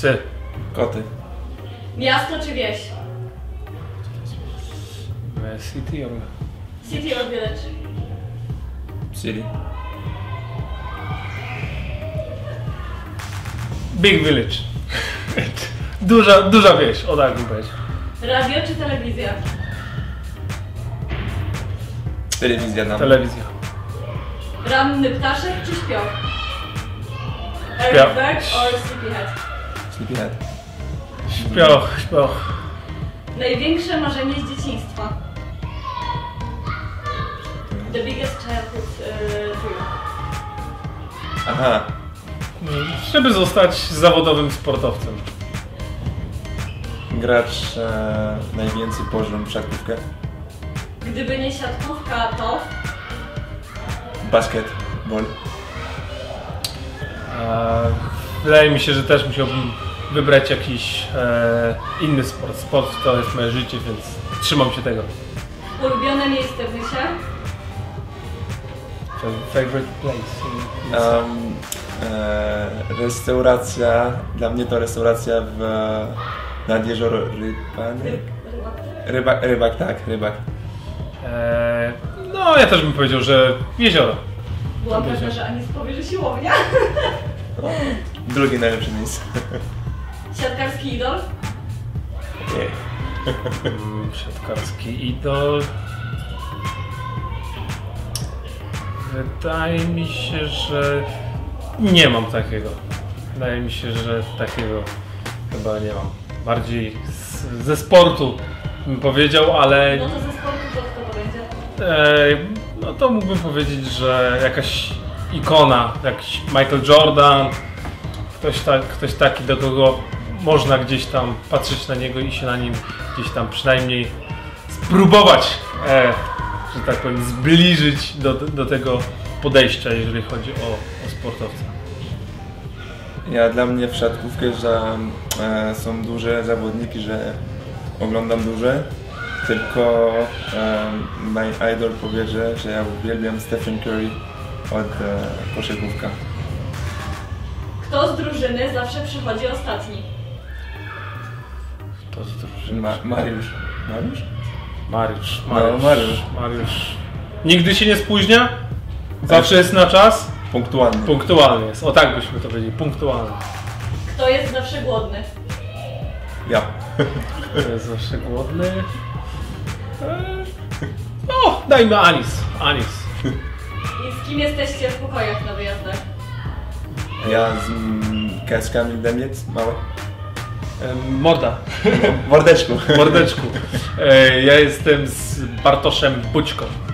Psy. Koty. Miasto czy wieś? City or... City or village? City. Big village. duża wieś, o tak bym powiedział. Radio czy telewizja? Telewizja nam. Telewizja. Ranny ptaszek czy śpioch? Śpioch. Early bird or sleepyhead? Sleepyhead. Śpioch. Największe marzenie z dzieciństwa? The biggest childhood dream? Aha. Żeby zostać zawodowym sportowcem. Gracz najwięcej poziom w siatkówkę. Gdyby nie siatkówka, to? Basketball. Wydaje mi się, że też musiałbym wybrać jakiś inny sport. Sport to jest moje życie, więc trzymam się tego. Ulubione miejsce w Nysie? Favorite place. Restauracja. Dla mnie to restauracja nad jezioro Rybak, tak, Rybak. No, ja też bym powiedział, że jezioro. Byłam pewna, że Anis powie, że siłownia. Drugie najlepsze miejsce. Siatkarski idol? Nie. Siatkarski idol. Wydaje mi się, że nie mam takiego. Wydaje mi się, że takiego chyba nie mam. Bardziej ze sportu bym powiedział, ale... No to ze sportu to kto to będzie? No to mógłbym powiedzieć, że jakaś ikona, jakiś Michael Jordan, ktoś taki, do kogo można gdzieś tam patrzeć na niego i się na nim gdzieś tam przynajmniej spróbować, że tak powiem, zbliżyć do tego podejścia, jeżeli chodzi o sportowca. Dla mnie w siatkówkę, że są duże zawodniki, że oglądam duże, tylko mój idol powie, że ja uwielbiam Stephen Curry od koszykówka. Kto z drużyny zawsze przychodzi ostatni? Kto z drużyny? Mariusz. Mariusz? Mariusz. Nigdy się nie spóźnia? Zawsze jest na czas? Punktualny. Punktualny jest. O tak byśmy to powiedzieli. Punktualny. Kto jest zawsze głodny? Ja. Kto jest zawsze głodny? O, dajmy Anis. I z kim jesteście w pokojach na wyjazdach? Ja z kaskami Demiec, małe. Morda. Mordeczku. Ja jestem z Bartoszem Bućko.